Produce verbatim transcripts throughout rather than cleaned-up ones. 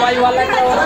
दवाई वाला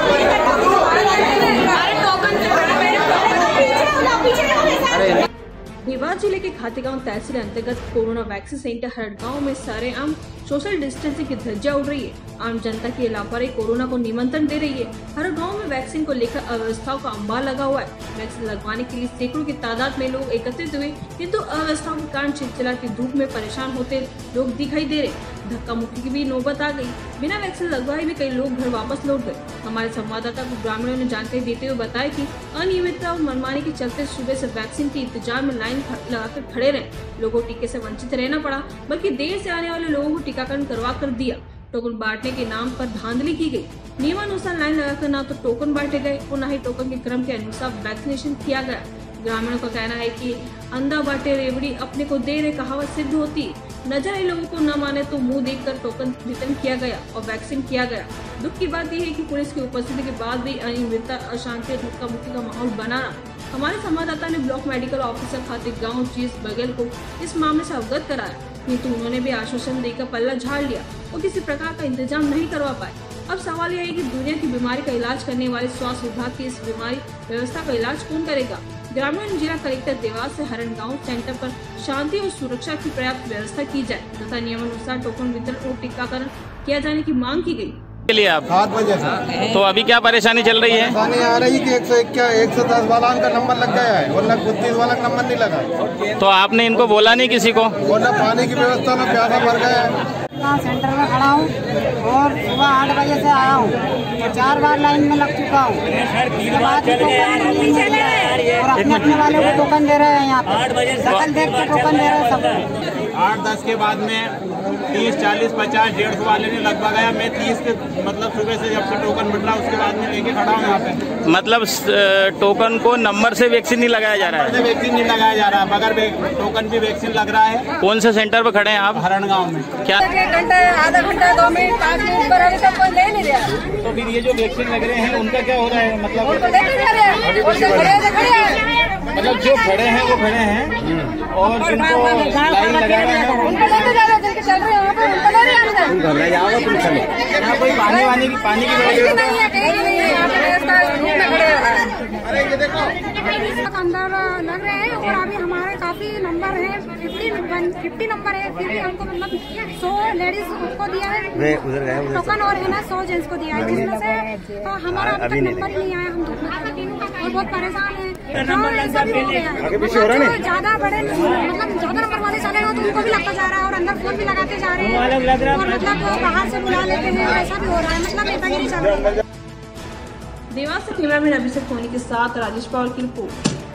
देवास जिले के खातेगांव तहसील अंतर्गत कोरोना वैक्सीन सेंटर हरड़गांव में सरेआम सोशल डिस्टेंसिंग की धज्जियां उड़ रही है। आम जनता की लापरवाही कोरोना को निमंत्रण दे रही है। हरड़गांव में वैक्सीन को लेकर अव्यवस्थाओं का अंबार लगा हुआ है। वैक्सीन लगवाने के लिए सैकड़ों की तादाद में लोग एकत्रित हुए, किंतु अव्यवस्थाओं के कारण चिलचिलाती धूप में परेशान होते लोग दिखाई दे रहे। धक्का मुक्की की भी नौबत आ गई। बिना वैक्सीन लगवाए भी कई लोग घर वापस लौट गए। हमारे संवाददाता को ग्रामीणों ने जानकारी देते हुए बताया कि अनियमितता और मनमानी के चलते सुबह से वैक्सीन के इंतजार में लाइन लगाकर खड़े रहे। लोगों को टीके से वंचित रहना पड़ा, बल्कि देर से आने वाले लोगों को टीकाकरण करवा कर दिया। टोकन बांटने के नाम पर धांधली की गई। नियमानुसार लाइन लगाकर न तो टोकन बांटे गए और न ही टोकन के क्रम के अनुसार वैक्सीनेशन किया गया। ग्रामीणों का कहना है कि अंधा बांटे रेवड़ी अपने को दे रहे कहावत सिद्ध होती है। नजर आए लोगों को न माने तो मुंह देखकर टोकन वितरण किया गया और वैक्सीन किया गया। दुख की बात यह है कि पुलिस की उपस्थिति के बाद भी अनियमितता, अशांति और धक्का मुक्की का माहौल बना रहा। हमारे संवाददाता ने block medical officer Khategaon GS Baghel को इस मामले से अवगत कराया, किंतु उन्होंने भी आश्वासन देकर पल्ला झाड़ लिया और किसी प्रकार का इंतजाम नहीं करवा पाए। अब सवाल यह है कि दुनिया की बीमारी का इलाज करने वाले स्वास्थ्य विभाग की इस बीमारी व्यवस्था का इलाज कौन करेगा। ग्रामीण जिला कलेक्टर देवास से हरड़गांव सेंटर पर शांति और सुरक्षा की पर्याप्त व्यवस्था की जाए तथा नियमानुसार टोकन वितरण और टीकाकरण किया जाने की मांग की गई। के लिए आप सात बजे से तो अभी क्या परेशानी चल रही है? परेशानी आ रही कि एक सौ इक्या एक सौ दस वाला का नंबर लग गया है और न बत्तीस वाला का नंबर नहीं लगा। तो आपने इनको बोला नहीं किसी को? और न पानी की व्यवस्था में प्यासा भर गया है। सेंटर में खड़ा हूँ और सुबह आठ बजे से आया हूँ और चार बार लाइन में लग चुका हूँ। उसके बाद और अपने अपने वाले को टोकन दे रहे हैं। यहाँ पे सकल देख के टोकन दे रहे हैं सब। आठ दस के बाद में तीस चालीस पचास डेढ़ सौ वाले ने लगभग आया। मैं तीस के मतलब सुबह से जब से टोकन मिल रहा उसके बाद में लेके खड़ा हूँ यहाँ पे। मतलब टोकन को नंबर से वैक्सीन नहीं लगाया जा रहा है? वैक्सीन नहीं लगाया जा रहा है, मगर टोकन भी वैक्सीन लग रहा है। कौन से सेंटर पर खड़े हैं आप? हरड़गांव में। क्या घंटा आधा घंटा दो मिनट पाँच मिनट पर अभी तक कोई ले नहीं रहा। तो फिर ये जो वैक्सीन लग रहे हैं उनका क्या हो रहा है? मतलब मतलब जो खड़े हैं वो खड़े हैं और जिनको लाइन लगा रहे हैं यहाँ कोई पानी वानी की पानी की व्यवस्था अंदर लग रहे हैं और अभी हमारे काफी नंबर है, फिफ्टी नंबर है, फिर भी हमको मतलब सौ लेडीज को दिया है टोकन और है ना सौ जेंट्स को दिया है, जिसमें से तो हमारा अभी तक नंबर नहीं आया। हम और बहुत परेशान है। ज्यादा बड़े मतलब ज्यादा नंबर वाले चले हो तो उनको भी लगता जा रहा है और अंदर फोन भी लगाते जा रहे हैं और मतलब बाहर से बुला लेते हैं, ऐसा भी हो रहा है। मतलब नेतागिरी चल रही है। देवास से कैमरामैन अभिषेक सोनी के साथ राजेश पवार की रिपोर्ट।